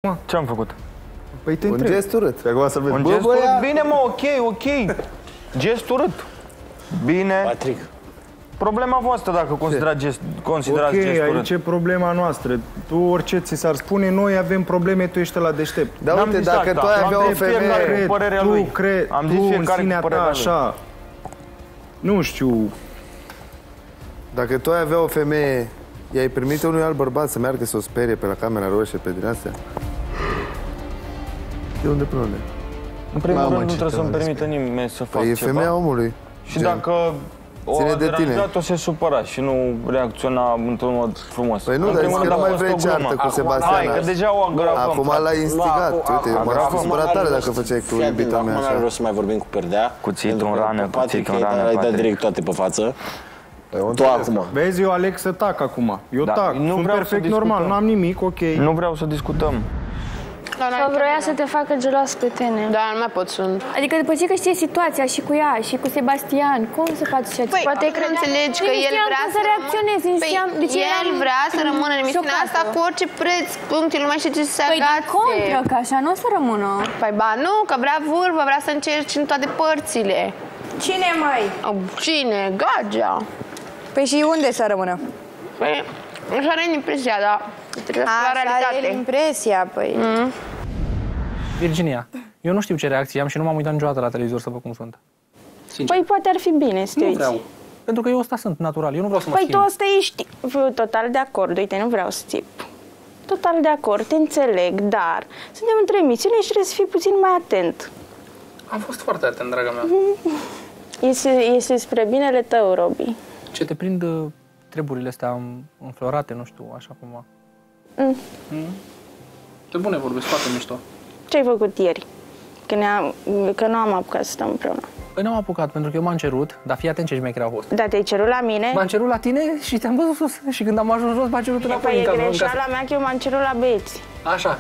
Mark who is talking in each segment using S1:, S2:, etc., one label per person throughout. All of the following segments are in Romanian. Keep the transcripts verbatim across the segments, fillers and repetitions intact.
S1: Ce-am făcut?
S2: Păi te
S3: Un
S2: întreb.
S3: gest urât. Acum să
S1: Un gest urât? Bine, mă, ok, ok. Gest urât. Bine.
S4: Patrick.
S1: Problema voastră dacă considerați gest, considerați
S2: Ok,
S1: gest urât.
S2: aici e problema noastră. Tu orice ți s-ar spune, noi avem probleme, tu ești la deștept.
S3: Dar uite, dacă tu ai avea o femeie...
S1: Cu părerea
S2: tu
S1: lui.
S2: cre...
S1: Am
S2: tu
S1: zis
S2: în
S1: fiecare
S2: sinea
S1: cu
S2: ta
S1: părerea lui.
S2: așa, nu știu,
S3: Dacă tu ai avea o femeie, i-ai permite unui alt bărbat să meargă să o sperie pe la Camera Roșie, pe din astea? De unde probleme?
S1: În primul
S3: Mamă,
S1: rând, nu
S3: ce
S1: trebuie să-mi
S3: tare
S1: permită nimeni să fac
S3: Păi e
S1: ceva.
S3: femeia omului.
S1: Și
S3: Gen.
S1: dacă o
S3: Ține
S1: a
S3: de tine.
S1: deranjat, o se supăra și nu reacționa într-un mod frumos.
S3: Păi nu,
S1: În
S3: dar
S1: primul
S3: zic că
S1: rând,
S3: nu
S1: a
S3: mai
S1: fost
S3: vrei
S1: o glumă.
S3: ceartă cu
S1: Acum-
S3: Sebastian.
S1: Hai, că deja o agravăm.
S3: Acum
S1: frate.
S3: l-ai instigat. Uite, m-aș fi supărat tare dacă făceai cu iubita mea
S4: Acum
S3: așa.
S4: n-ar rost să mai vorbim cu perdea.
S1: Cuțitul în rană, cuțitul în rană,
S4: Ai dat
S1: Patrick.
S4: direct toate pe față. Tu acum.
S2: vezi, eu aleg să tac acum. Eu
S1: Da,
S2: tac,
S1: nu
S2: sunt
S1: vreau să
S2: perfect
S1: discutăm.
S2: normal, n-am nimic, ok.
S1: Nu vreau să discutăm.
S5: Sau vroia să te facă gelos pe tine.
S6: Da, nu mai pot sunt.
S5: Adică după ce că știe situația și cu ea și cu Sebastian, cum să faci așa?
S6: Păi, poate că înțelegi că
S5: Nu
S6: el
S5: știam
S6: vrea
S5: cum
S6: să
S5: să reacționez, nu
S6: Păi,
S5: știam de ce
S6: el
S5: eram
S6: vrea să rămână în emisiunea
S5: șocată.
S6: asta cu orice preț. Punctul, nu mai știe ce să se
S5: Păi din
S6: agațe.
S5: contră, că așa nu o să rămână.
S6: Păi ba nu, că vrea vârfă, vrea să încerci în toate părțile.
S7: Cine mai?
S6: Au, Cine? Gagea.
S7: Păi și unde să rămână?
S6: Păi, așa are impresia, dar trebuie să la
S7: Așa
S6: realitate.
S7: are impresia, păi.
S6: Mm.
S8: Virginia, eu nu știu ce reacție am și nu m-am uitat niciodată la televizor să văd cum sunt. Sincer.
S7: Păi poate ar fi bine să te
S8: Nu
S7: uiți.
S8: vreau. Pentru că eu ăsta sunt natural, eu nu vreau să mă
S7: Păi
S8: schimb.
S7: tu ăsta ești f- total de acord, uite, nu vreau să țip. Total de acord, te înțeleg, dar suntem într-o emisiune și trebuie să fii puțin mai atent.
S8: Am fost foarte atent, draga mea.
S7: Este, este spre binele tău, Robi.
S8: Ce te prind uh, treburile astea în- înflorate, nu știu, așa cum...
S7: Mm.
S8: Mm? Pe bune vorbesc, foarte mișto.
S7: Ce ai făcut ieri? Că, ne-am, că nu am apucat să stăm împreună.
S8: Păi n-am apucat, pentru că eu m-am cerut, dar fii atent ce șmecher a fost.
S7: Da, te-ai cerut la mine?
S8: M-am cerut la tine și te-am văzut sus. Și când am ajuns jos, m-am cerut înapoi
S7: Păi
S8: în
S7: e
S8: casă. în casă.
S7: greșeala mea că eu m-am cerut la băieți.
S8: Așa.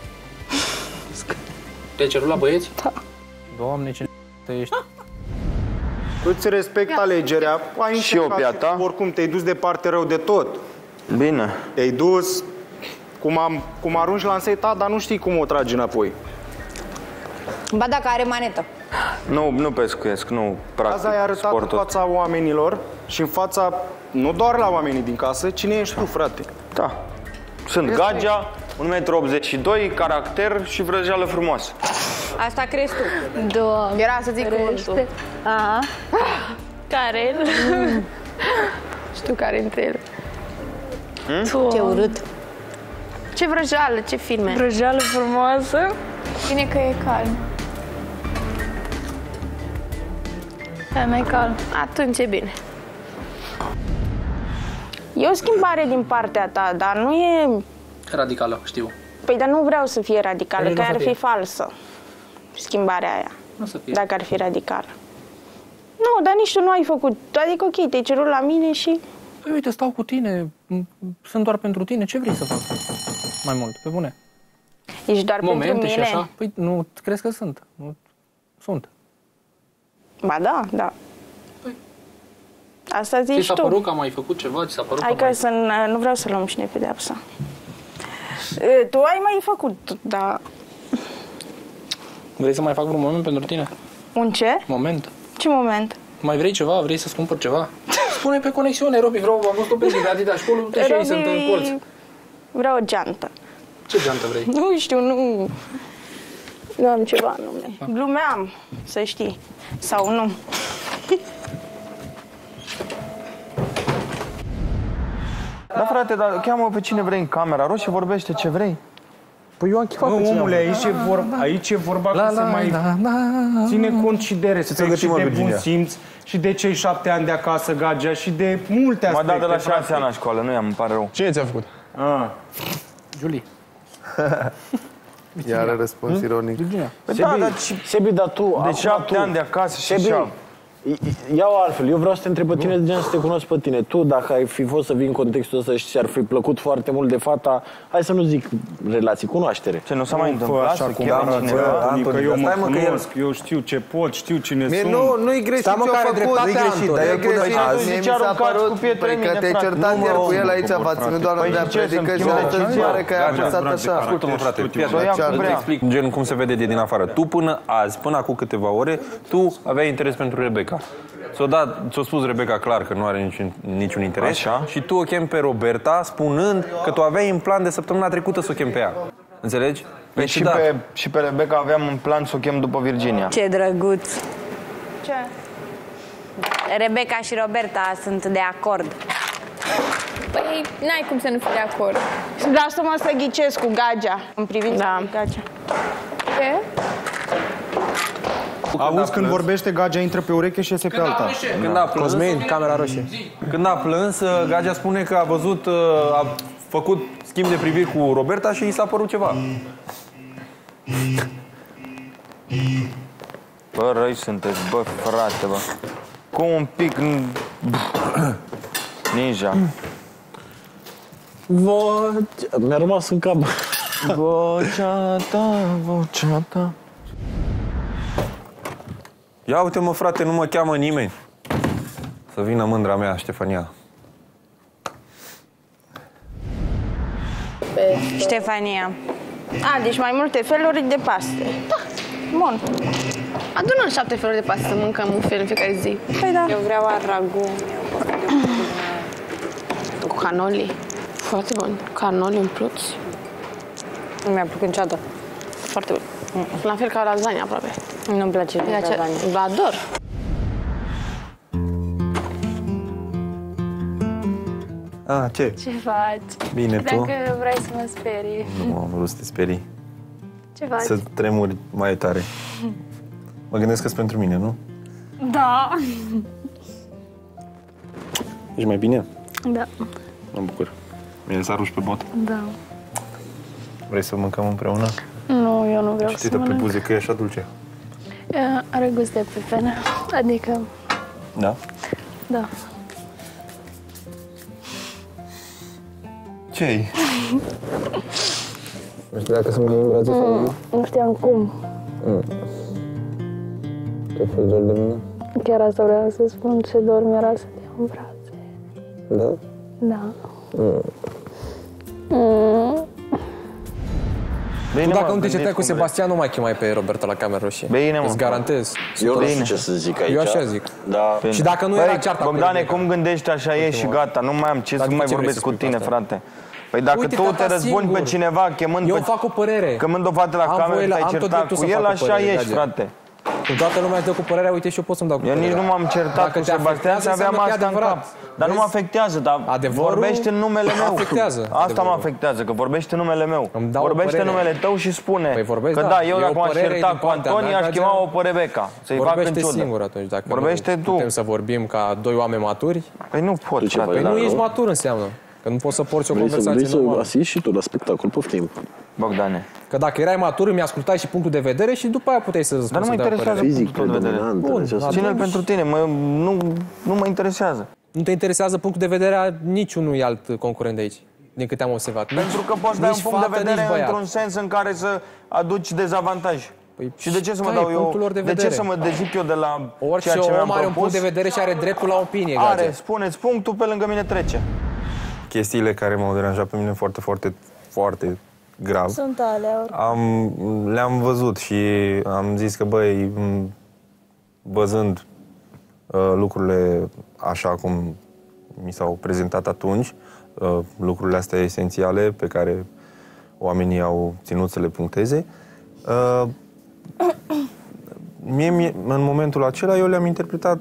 S8: Te-ai cerut la băieți?
S7: Da.
S8: Doamne, ce te ești.
S2: Îți respect alegerea. Ai
S1: Și eu
S2: încercat
S1: pe a ta.
S2: Oricum te-ai dus de parte rău de tot.
S1: Bine.
S2: Te-ai dus, cum, am, cum arunci lanseta, dar nu știi cum o tragi înapoi.
S7: Ba dacă are manetă.
S1: Nu, nu pescuiesc, nu practic
S2: Azi ai arătat
S1: sportul.
S2: în fața oamenilor și în fața, nu doar la oamenii din casă, cine ești tu, frate?
S1: Da. Sunt Gagea, un metru optzeci și doi, caracter și vrăjeală frumoasă.
S7: Asta crezi tu.
S5: Doamne,
S6: Era să zic cuvântul.
S5: Aha. Care?
S6: Știu care dintre ele.
S5: Tu.
S7: Ce urât.
S6: Ce vrăjeală, ce filme.
S5: Vrăjeală frumoasă. Bine că e calm. E mai calm.
S6: Atunci e bine.
S7: E o schimbare din partea ta, dar nu e...
S8: Radicală, știu.
S7: Păi, dar nu vreau să fie radicală,
S8: Păi,
S7: că
S8: nu o să
S7: ar fi
S8: fie.
S7: falsă schimbarea aia,
S8: Nu o să fie.
S7: dacă ar fi radicală. Nu, dar nici tu nu ai făcut. Adică, ok, te-ai cerut la mine și...
S8: Păi uite, stau cu tine, m- sunt doar pentru tine, ce vrei să fac mai mult, pe bune?
S7: Ești doar
S8: Momente
S7: pentru
S8: și
S7: mine.
S8: așa? Păi nu, crezi că sunt? Nu, sunt.
S7: Ba da, da.
S8: Păi.
S7: Asta
S8: Ți
S7: zici
S8: s-a
S7: tu.
S8: părut că am mai făcut ceva? Ți s-a părut
S7: Hai
S8: că
S7: că
S8: mai...
S7: să n- nu vreau să luăm și noi pedeapsa. E, Tu ai mai făcut, dar...
S8: Vrei să mai fac vreun moment pentru tine?
S7: Un ce?
S8: Moment?
S7: Ce moment?
S8: Mai vrei ceva? Vrei să-ți cumpăr ceva? Spune pe conexiune, Robi, vreau, am văzut o pe Adidas și acolo, și ei sunt în colț.
S7: Vreau o geantă.
S8: Ce geantă vrei?
S7: Nu știu, nu... Nu am ceva în nume. Glumeam, să știi. Sau nu.
S1: Da, frate, dar cheamă pe cine vrei în Camera Roșie, vorbește ce vrei.
S8: Păi eu am chifat
S2: Bă,
S8: pe cine
S2: omule,
S8: am
S2: aici e, vor, aici e vorba
S8: La,
S2: că se
S8: la,
S2: mai
S8: la, la.
S2: ține cont și de respect
S3: găsim,
S2: și
S3: mă,
S2: de bun
S3: Virginia?
S2: simț și de cei șapte ani de acasă, Gagea, și de multe
S1: M-a
S2: aspecte.
S1: dat de la șase
S2: frate.
S1: ani la școală, nu i-am, îmi pare rău.
S9: Cine ți-a făcut?
S2: Ah.
S8: Julie.
S3: Iar răspuns ironic.
S8: Virginia.
S1: Păi da, dar și
S4: Sebi, dar tu...
S1: de
S4: acum
S1: șapte
S4: tu-
S1: ani de acasă și
S4: Sebi,
S1: așa.
S4: Iau altfel, eu vreau să te întreb pe tine, gen să te cunosc pe tine. Tu, dacă ai fi fost să vii în contextul ăsta și ți-ar fi plăcut foarte mult de fata, hai să nu zic relații, cunoaștere.
S1: Ce nu s-a mai întâmplat?
S2: Așa cum că eu mă cunosc, eu știu ce pot, știu cine sunt.
S3: Nu, nu-i greșit ce-a făcut. Nu-i greșit, dar e greșit. Mie mi s-a părut că te-ai certat ieri cu el aici, v-ați ținut doar în dreapta, adică și astăzi pare că ai apăsat așa.
S9: Ascultă-mă, frate, nu te explic gen cum se vede de din afară. Tu până azi, până acum câteva ore, tu aveai interes pentru Rebecca. Ți-a dat, ți-a spus Rebecca clar că nu are niciun, niciun interes. Așa. Și tu o chem pe Roberta spunând că tu aveai în plan de săptămâna trecută să o chem pe ea. Înțelegi?
S1: Păi și, pe, și pe Rebecca aveam în plan să o chem după Virginia.
S10: Ce drăguț!
S7: Ce?
S10: Rebecca și Roberta sunt de acord.
S5: Păi, n-ai cum să nu fii de acord.
S7: Lasă-mă să ghicesc cu Gagea, în privința
S6: Da.
S7: lui Gagea.
S5: Ce?
S2: Auzi, când vorbește, Gagea intră pe ureche și iese pe alta.
S8: Când a plâns, Cosmin, camera roșie.
S9: Când a plâns, Gagea spune că a văzut, a făcut schimb de priviri cu Roberta și i s-a părut ceva.
S1: Bă, răi sunteți, bă, frate, bă. Cu un pic... Ninja.
S4: Vocea... Mi-a rămas în cap.
S1: Vocea ta, vocea ta.
S9: Ia uite mă, frate, nu mă cheamă nimeni. Să vină mândra mea, Ștefania.
S10: Ștefania.
S7: A, deci mai multe feluri de paste. Da. Bun.
S6: Adunăm șapte feluri de paste să mâncăm un fel în fiecare zi.
S7: Păi da.
S10: Eu vreau aragon.
S6: Cu canoli. Foarte bun. Canoli umpluți.
S10: Nu mi-a plăcut niciodată.
S6: Foarte bun. La fel ca lasagna, aproape.
S10: Nu-mi place de lasagna.
S6: Vă ador.
S9: Ah, ce?
S5: Ce faci?
S9: Bine, tu?
S5: Dacă vrei să mă sperii.
S9: Nu am vrut să te sperii.
S5: Ce faci?
S9: Să tremuri mai tare. Mă gândesc că-s pentru mine, nu?
S5: Da.
S9: Ești mai bine?
S5: Da.
S9: Mă bucur. Mie s-a ruși pe bot.
S5: Da.
S9: Vrei să mâncăm împreună?
S5: Nu, eu nu vreau să
S9: Citită pe
S5: mănânc.
S9: buze că e așa dulce.
S5: Are gust de pepene. Adică,
S9: Da?
S5: da.
S9: Ce-i?
S4: Nu știu dacă să mă iei în brațe sau nu.
S5: Nu știam cum.
S4: Te faci dor de mine?
S5: Chiar asta vreau să spun, ce dorm era să te iau în brațe.
S4: Da?
S5: Da.
S1: Bine,
S8: Tu dacă
S1: mă,
S8: nu te
S1: gândiți
S8: certai cu
S1: cum
S8: Sebastian, nu mai chemai pe Roberta la camera roșie.
S1: Bine, mă.
S8: Îți garantez.
S4: Eu nu știu ce să zic aici.
S8: Eu așa zic.
S4: Da.
S8: Și dacă nu
S1: Băi,
S8: era cearta cu
S1: Bogdane,
S8: Rebecca.
S1: cum gândești așa e și gata, nu mai am ce
S8: Dar
S1: să
S8: de
S1: mai
S8: ce vrei
S1: vorbesc
S8: să
S1: cu
S8: spui
S1: tine,
S8: asta?
S1: frate. Păi dacă
S8: Uite,
S1: tu
S8: tata,
S1: te răzbuni
S8: singur.
S1: pe cineva chemând
S8: Eu
S1: pe...
S8: fac o părere.
S1: Chemând o fată la
S8: Am
S1: cameră,
S8: voie la-
S1: te-ai
S8: am tot
S1: certat
S8: dreptul
S1: cu
S8: să
S1: el,
S8: fac o
S1: așa
S8: părere,
S1: ești,
S8: Gagea.
S1: frate.
S8: Când toată lumea îți dă cu părerea, uite și eu pot să-mi dau cu
S1: Eu
S8: părerea.
S1: nici nu m-am certat
S8: Dacă
S1: cu
S8: te
S1: Sebastian
S8: afectează,
S1: și aveam
S8: înseamnă că e
S1: asta în
S8: adevărat.
S1: cap. Dar nu mă
S8: Vezi?
S1: afectează, dar
S8: Adevărul
S1: vorbește în numele meu.
S8: afectează,
S1: Asta mă
S8: adevărul.
S1: afectează, că vorbește în numele meu.
S8: Îmi dau o
S1: Vorbește în
S8: părere.
S1: numele tău și spune
S8: Păi vorbesc,
S1: că
S8: da.
S1: da, eu
S8: E o
S1: dacă m-aș
S8: părere
S1: certa
S8: din
S1: cu
S8: partea
S1: Antoni,
S8: mea,
S1: aș
S8: Gagea.
S1: chema-o pe Rebecca. Să-i fac în
S8: Vorbește
S1: ciudă.
S8: singur atunci. Dacă
S1: Vorbește
S8: nu
S1: tu.
S8: putem să vorbim ca doi oameni maturi,
S1: Păi nu pot,
S4: Tu ce
S1: frate.
S4: faci?
S8: păi
S4: Da,
S8: nu
S4: rău.
S8: ești matur înseamnă. Că nu poți să porți o
S4: Vrei să, vrei
S8: conversație
S4: să
S8: normală.
S4: asisti și tu la spectacol, poftim.
S1: Bogdane.
S8: Că dacă erai matur, îmi ascultai și punctul de vedere și după aia puteai să
S1: Dar
S8: spui
S1: nu
S8: să
S1: mă
S8: dea
S1: interesează
S8: părere.
S4: Fizic
S1: punctul de vedere.
S4: predominant.
S8: Bun,
S4: aceasta-
S8: atunci-
S1: Ține-l pentru tine, mă, nu, nu mă interesează.
S8: Nu te interesează punctul de vedere a niciunui alt concurent de aici, din câte am observat.
S1: Pentru că poți da
S8: nici
S1: un punct de
S8: fată,
S1: vedere
S8: nici băiat.
S1: într-un sens în care să aduci dezavantaj.
S8: Păi,
S1: Și de ce să mă
S8: care e
S1: dau eu,
S8: punctul lor de
S1: de ce
S8: vedere?
S1: să mă dezic eu de la
S8: Orice
S1: ceea ce mi-am
S8: om are un
S1: propus?
S8: punct de vedere și are dreptul la opinie,
S1: Are,
S8: Gage.
S1: spuneți punctul, pe lângă mine trece.
S9: Chestiile care m-au deranjat pe mine foarte, foarte, foarte grav.
S5: Sunt alea.
S9: Am, le-am văzut și am zis că, băi, m, văzând uh, lucrurile așa cum mi s-au prezentat atunci, uh, lucrurile astea esențiale pe care oamenii au ținut să le puncteze, uh, mie, mie, în momentul acela eu le-am interpretat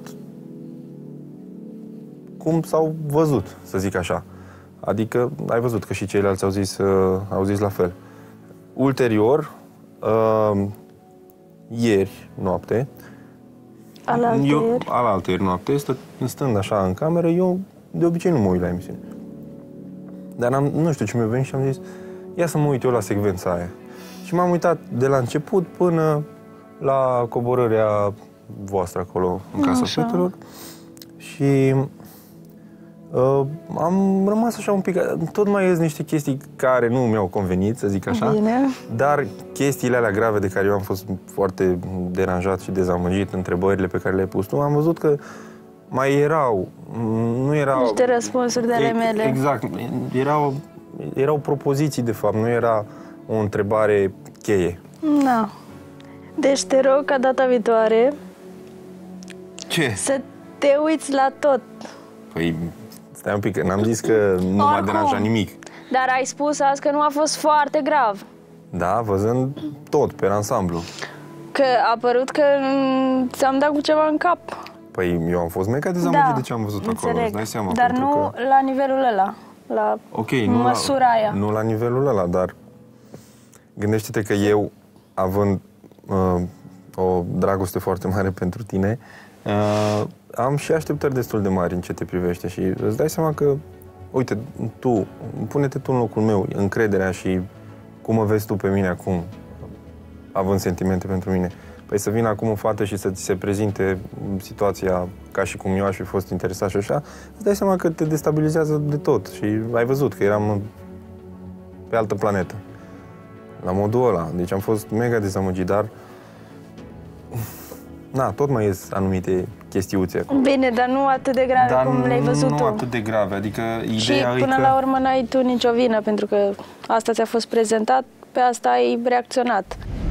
S9: cum s-au văzut, să zic așa. Adică, ai văzut că și ceilalți au zis, uh, au zis la fel. Ulterior, uh, ieri noapte, eu, alaltă ieri noapte, stă, stând așa în cameră, eu de obicei nu mă uit la emisiune. Dar am, nu știu ce mi-a venit și am zis, ia să mă uit eu la secvența aia. Și m-am uitat de la început până la coborârea voastră acolo, în Casa Fetelor. Și uh, am rămas așa un pic, tot mai ies niște chestii care nu mi-au convenit, să zic așa.
S7: Bine.
S9: Dar chestiile alea grave de care eu am fost foarte deranjat și dezamăgit, întrebările pe care le-ai pus tu, am văzut că mai erau, nu erau...
S7: Niște răspunsuri de ale mele.
S9: Exact, erau, erau propoziții de fapt, nu era o întrebare cheie.
S7: Da. Deci te rog ca data viitoare
S9: Ce?
S7: să te uiți la tot.
S9: Păi, stai un pic, n-am zis că nu m-a deranjat nimic.
S7: Dar ai spus azi că nu a fost foarte grav.
S9: Da, văzând tot, pe ansamblu.
S7: Că a părut că mm, ți-am dat cu ceva în cap.
S9: Păi eu am fost mega dezamăgit
S7: Da,
S9: de ce am văzut
S7: înțeleg.
S9: acolo, îți dai seama.
S7: Dar
S9: pentru
S7: nu
S9: că...
S7: la nivelul ăla, la
S9: okay, nu
S7: măsura
S9: la,
S7: aia.
S9: Nu la nivelul ăla, dar gândește-te că eu, având uh, o dragoste foarte mare pentru tine, uh, am și așteptări destul de mari în ce te privește și îți dai seama că, uite, tu, pune-te tu în locul meu, încrederea și cum mă vezi tu pe mine acum, având sentimente pentru mine. Păi să vină acum o fată și să ți se prezinte situația ca și cum eu aș fi fost interesat și așa, îți dai seama că te destabilizează de tot și ai văzut că eram pe altă planetă. La modul ăla. Deci am fost mega dezamăgit, dar na, tot mai ies anumite chestiuțe acolo.
S7: Bine, dar nu atât de grave
S9: dar
S7: cum le-ai văzut
S9: nu
S7: tu.
S9: atât de grave, adică ideea
S7: Și
S9: e
S7: până
S9: că...
S7: la urmă n-ai tu nicio vină, pentru că asta ți-a fost prezentat, pe asta ai reacționat.